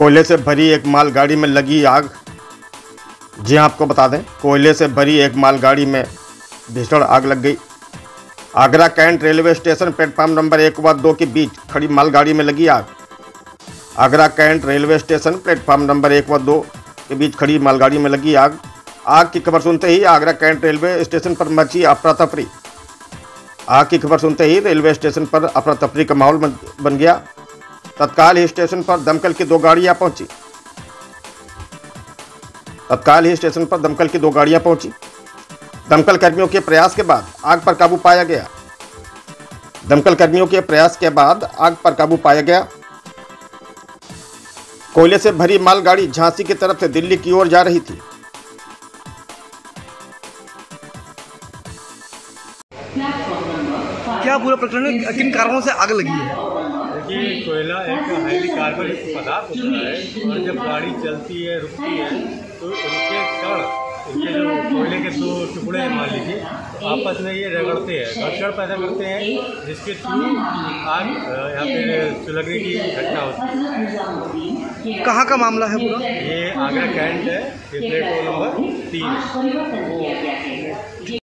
कोयले से भरी एक मालगाड़ी में लगी आग। जी हाँ, आपको बता दें, कोयले से भरी एक मालगाड़ी में भीषण आग लग गई। Agra Cantt railway station platform number 1 व 2 के बीच खड़ी मालगाड़ी में लगी आग। Agra Cantt railway station platform number 1 व 2 के बीच खड़ी मालगाड़ी में लगी आग। आग की खबर सुनते ही आगरा कैंट रेलवे स्टेशन पर मची अफरा तफरी। आग की खबर सुनते ही रेलवे स्टेशन पर अफरा तफरी का माहौल बन गया। तत्काल ही स्टेशन पर दमकल की 2 गाड़ियां पहुंची। दमकल कर्मियों के प्रयास के बाद आग पर काबू पाया गया। कोयले से भरी मालगाड़ी झांसी की तरफ से दिल्ली की ओर जा रही थी। क्या पूरा प्रकरण है? किन कारणों से आग लगी है? देखिए, कोयला एक हाईली कार्बनिक पदार्थ होता है और जब गाड़ी चलती है, रुकती है, तो इनके जो कोयले के 2 टुकड़े मान लीजिए, तो आपस में ये रगड़ते हैं, घर्षण पैदा करते हैं, जिसके थ्रू आग यहाँ पे सुलगने की घटना होती है। कहाँ का मामला है पूरा? ये आगरा कैंट है, ये प्लेटफॉर्म नंबर 3 है।